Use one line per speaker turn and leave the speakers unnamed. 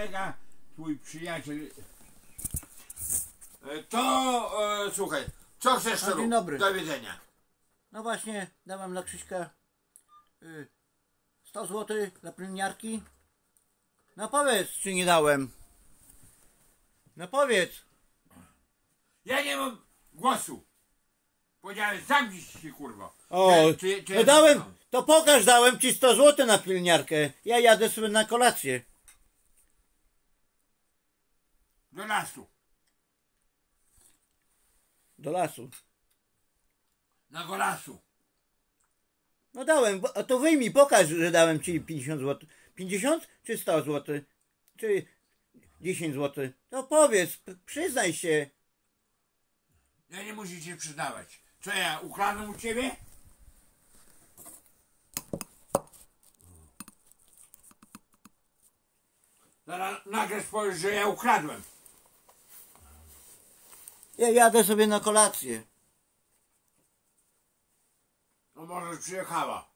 kolega, twój przyjaciel. To słuchaj, co chcesz
Dzień dobry.
do widzenia?
No właśnie, dałem dla Krzyśka 100 zł dla pielęgniarki. No powiedz, czy nie dałem. No powiedz.
Ja nie mam głosu. Powiedziałem, zamknij się, kurwa.
O, no dałem, to pokaż, dałem ci 100 zł na pielęgniarkę. Ja jadę sobie na kolację.
Do lasu.
Do lasu.
Na golasu.
No dałem, a to wyjmij, pokaż, że dałem ci 50 zł. 50 czy 100 zł? Czy 10 zł? To powiedz, przyznaj się.
Ja nie muszę się przyznawać. Co ja, ukradłem u ciebie? Zaraz nagle powiesz, że ja ukradłem.
Ja jadę sobie na kolację.
No może przyjechała.